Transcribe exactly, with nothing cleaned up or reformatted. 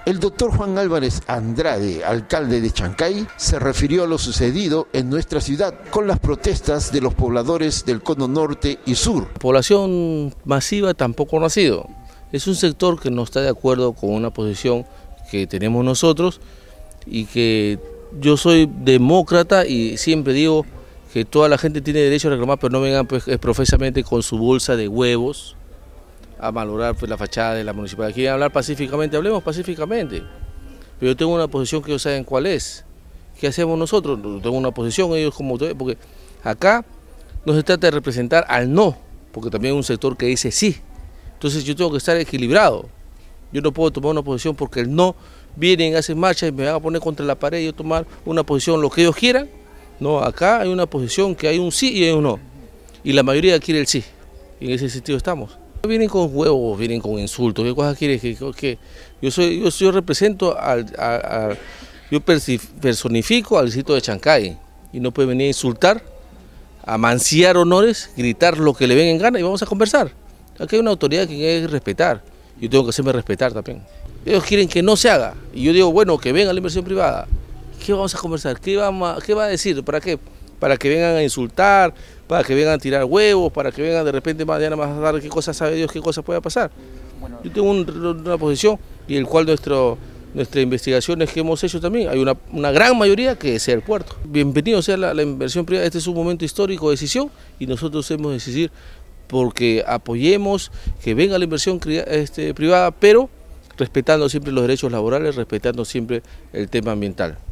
El doctor Juan Álvarez Andrade, alcalde de Chancay, se refirió a lo sucedido en nuestra ciudad con las protestas de los pobladores del cono norte y sur. Población masiva tampoco no ha sido. Es un sector que no está de acuerdo con una posición que tenemos nosotros y que yo soy demócrata y siempre digo que toda la gente tiene derecho a reclamar, pero no vengan pues, profesamente con su bolsa de huevos a valorar pues, la fachada de la municipalidad. Quieren hablar pacíficamente, hablemos pacíficamente. Pero yo tengo una posición que ellos saben cuál es. ¿Qué hacemos nosotros? Tengo una posición, ellos como ustedes, porque acá no se trata de representar al no, porque también hay un sector que dice sí. Entonces yo tengo que estar equilibrado. Yo no puedo tomar una posición porque el no vienen, hacen marcha y me van a poner contra la pared y yo tomar una posición lo que ellos quieran. No, acá hay una posición que hay un sí y hay un no. Y la mayoría quiere el sí. Y en ese sentido estamos. Vienen con huevos, vienen con insultos, ¿qué cosas quieres? Que, que yo soy, yo, yo represento al, a, a, yo personifico al distrito de Chancay y no puede venir a insultar, a manciar honores, gritar lo que le venga en gana y vamos a conversar. Aquí hay una autoridad que hay que respetar, yo tengo que hacerme respetar también. Ellos quieren que no se haga y yo digo, bueno, que venga la inversión privada. ¿Qué vamos a conversar? ¿Qué, vamos a, qué va a decir? ¿Para qué? Para que vengan a insultar, para que vengan a tirar huevos, para que vengan de repente mañana más tarde, qué cosas sabe Dios, qué cosas pueda pasar. Yo tengo un, una posición y el cual nuestro, nuestras investigaciones que hemos hecho también, hay una, una gran mayoría que sea el puerto. Bienvenido sea la, la inversión privada, este es un momento histórico de decisión y nosotros hemos de decidir porque apoyemos que venga la inversión este, privada, pero respetando siempre los derechos laborales, respetando siempre el tema ambiental.